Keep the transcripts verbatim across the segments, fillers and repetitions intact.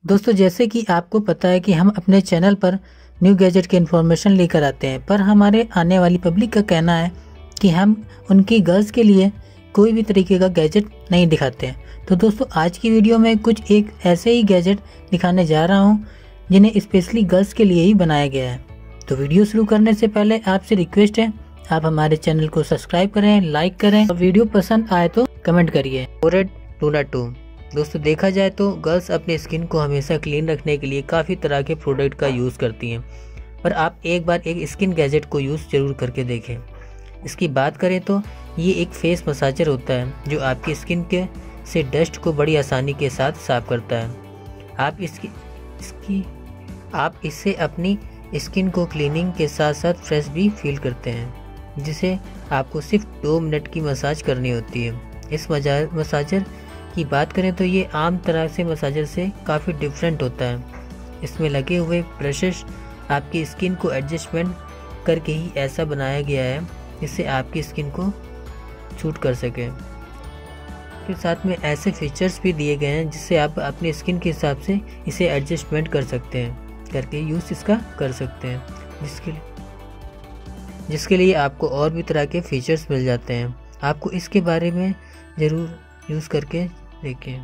दोस्तों, जैसे कि आपको पता है कि हम अपने चैनल पर न्यू गैजेट की इन्फॉर्मेशन लेकर आते हैं, पर हमारे आने वाली पब्लिक का कहना है कि हम उनकी गर्ल्स के लिए कोई भी तरीके का गैजेट नहीं दिखाते हैं। तो दोस्तों, आज की वीडियो में कुछ एक ऐसे ही गैजेट दिखाने जा रहा हूं जिन्हें स्पेशली गर्ल्स के लिए ही बनाया गया है। तो वीडियो शुरू करने से पहले आपसे रिक्वेस्ट है, आप हमारे चैनल को सब्सक्राइब करें, लाइक करें और वीडियो पसंद आए तो कमेंट करिए। फोरहेड टूलर टू। दोस्तों, देखा जाए तो गर्ल्स अपने स्किन को हमेशा क्लीन रखने के लिए काफ़ी तरह के प्रोडक्ट का यूज़ करती हैं, पर आप एक बार एक स्किन गैजेट को यूज़ ज़रूर करके देखें। इसकी बात करें तो ये एक फेस मसाजर होता है जो आपकी स्किन के से डस्ट को बड़ी आसानी के साथ साफ करता है। आप इसकी इसकी आप इससे अपनी स्किन को क्लीनिंग के साथ साथ फ्रेश भी फील करते हैं, जिसे आपको सिर्फ दो मिनट की मसाज करनी होती है। इस मसाजर की बात करें तो ये आम तरह से मसाजर से काफ़ी डिफरेंट होता है। इसमें लगे हुए ब्रशेस आपकी स्किन को एडजस्टमेंट करके ही ऐसा बनाया गया है जिससे आपकी स्किन को सूट कर सके। के साथ में ऐसे फीचर्स भी दिए गए हैं जिससे आप अपनी स्किन के हिसाब से इसे एडजस्टमेंट कर सकते हैं करके यूज़ इसका कर सकते हैं, जिसके लिए जिसके लिए आपको और भी तरह के फीचर्स मिल जाते हैं। आपको इसके बारे में ज़रूर यूज़ करके देखें।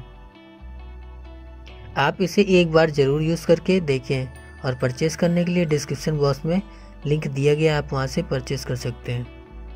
आप इसे एक बार ज़रूर यूज़ करके देखें और परचेज़ करने के लिए डिस्क्रिप्शन बॉक्स में लिंक दिया गया, आप वहाँ से परचेज़ कर सकते हैं।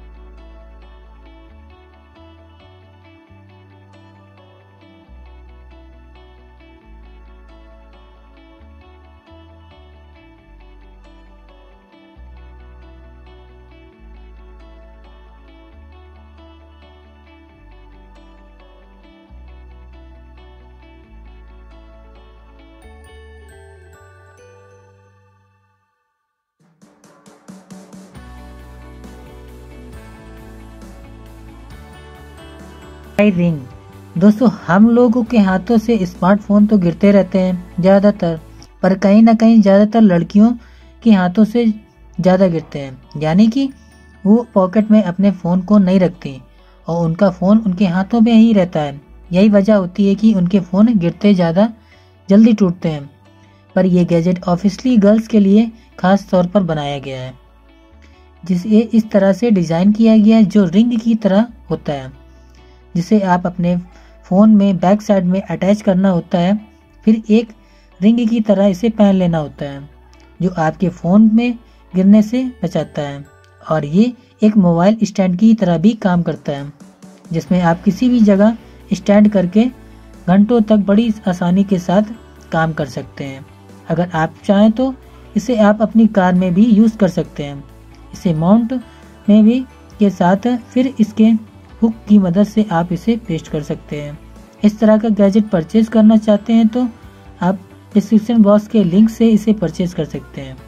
रिंग। दोस्तों, हम लोगों के हाथों से स्मार्टफोन तो गिरते रहते हैं ज़्यादातर, पर कहीं ना कहीं ज़्यादातर लड़कियों के हाथों से ज़्यादा गिरते हैं, यानी कि वो पॉकेट में अपने फ़ोन को नहीं रखती और उनका फ़ोन उनके हाथों में ही रहता है। यही वजह होती है कि उनके फ़ोन गिरते ज़्यादा जल्दी टूटते हैं। पर यह गैजेट ऑफिशियली गर्ल्स के लिए ख़ास तौर पर बनाया गया है, जिसे इस तरह से डिज़ाइन किया गया है जो रिंग की तरह होता है, जिसे आप अपने फ़ोन में बैक साइड में अटैच करना होता है, फिर एक रिंग की तरह इसे पहन लेना होता है जो आपके फ़ोन में गिरने से बचाता है। और ये एक मोबाइल स्टैंड की तरह भी काम करता है, जिसमें आप किसी भी जगह स्टैंड करके घंटों तक बड़ी आसानी के साथ काम कर सकते हैं। अगर आप चाहें तो इसे आप अपनी कार में भी यूज़ कर सकते हैं, इसे माउंट में भी के साथ फिर इसके हुक की मदद से आप इसे पेस्ट कर सकते हैं। इस तरह का गैजेट परचेज करना चाहते हैं तो आप डिस्क्रिप्शन बॉक्स के लिंक से इसे परचेज कर सकते हैं।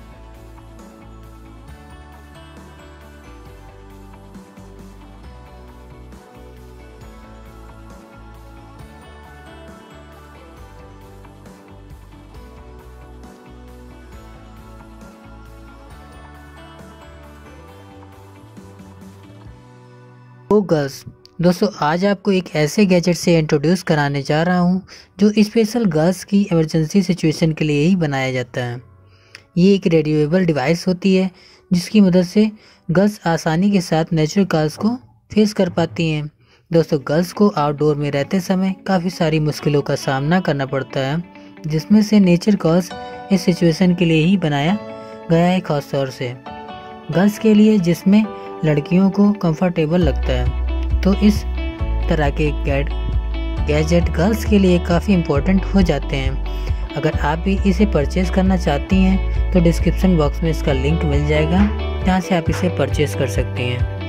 ओ गर्ल्स, दोस्तों आज आपको एक ऐसे गैजेट से इंट्रोड्यूस कराने जा रहा हूं जो स्पेशल गर्ल्स की इमरजेंसी सिचुएशन के लिए ही बनाया जाता है। ये एक रेडियोएबल डिवाइस होती है जिसकी मदद से गर्ल्स आसानी के साथ नेचुरल कॉल्स को फेस कर पाती हैं। दोस्तों, गर्ल्स को आउटडोर में रहते समय काफ़ी सारी मुश्किलों का सामना करना पड़ता है, जिसमें से नेचर कॉल्स इस सिचुएशन के लिए ही बनाया गया है, खास तौर से गर्ल्स के लिए, जिसमें लड़कियों को कंफर्टेबल लगता है। तो इस तरह के गैजेट गर्ल्स के लिए काफ़ी इम्पोर्टेंट हो जाते हैं। अगर आप भी इसे परचेज़ करना चाहती हैं तो डिस्क्रिप्शन बॉक्स में इसका लिंक मिल जाएगा, जहाँ से आप इसे परचेज़ कर सकती हैं।